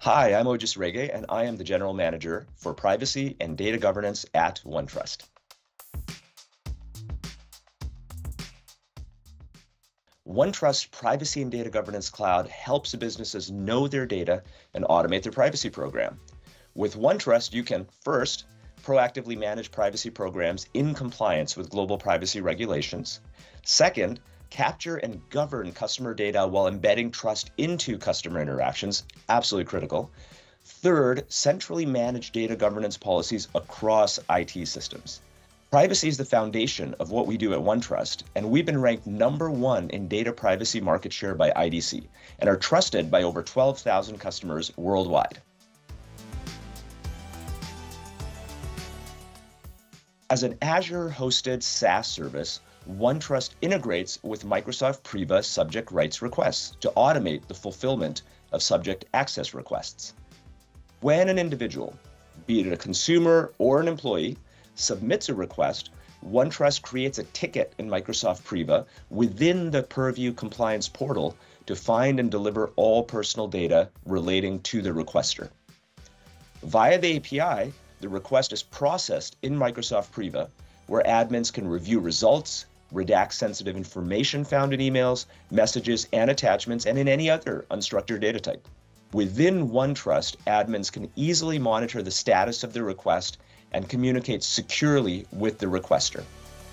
Hi, I'm Ojis Rege, and I am the General Manager for Privacy and Data Governance at OneTrust. OneTrust Privacy and Data Governance Cloud helps businesses know their data and automate their privacy program. With OneTrust, you can first proactively manage privacy programs in compliance with global privacy regulations. Second, capture and govern customer data while embedding trust into customer interactions, absolutely critical. Third, centrally manage data governance policies across IT systems. Privacy is the foundation of what we do at OneTrust, and we've been ranked #1 in data privacy market share by IDC and are trusted by over 12,000 customers worldwide. As an Azure-hosted SaaS service, OneTrust integrates with Microsoft Priva subject rights requests to automate the fulfillment of subject access requests. When an individual, be it a consumer or an employee, submits a request, OneTrust creates a ticket in Microsoft Priva within the Purview compliance portal to find and deliver all personal data relating to the requester. Via the API, the request is processed in Microsoft Priva, where admins can review results, redact sensitive information found in emails, messages, and attachments, and in any other unstructured data type. Within OneTrust, admins can easily monitor the status of the request and communicate securely with the requester.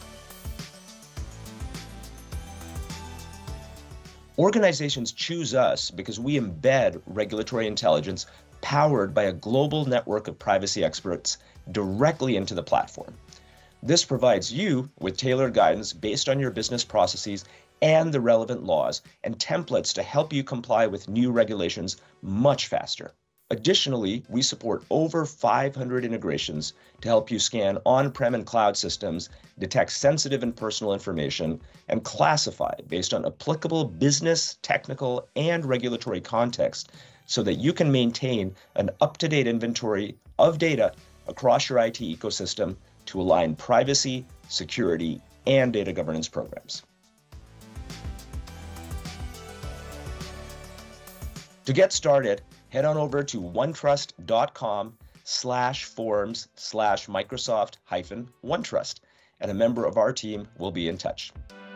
Organizations choose us because we embed regulatory intelligence powered by a global network of privacy experts directly into the platform. This provides you with tailored guidance based on your business processes and the relevant laws and templates to help you comply with new regulations much faster. Additionally, we support over 500 integrations to help you scan on-prem and cloud systems, detect sensitive and personal information, and classify based on applicable business, technical, and regulatory context so that you can maintain an up-to-date inventory of data across your IT ecosystem to align privacy, security, and data governance programs. To get started, head on over to onetrust.com/forums/Microsoft-OneTrust, and a member of our team will be in touch.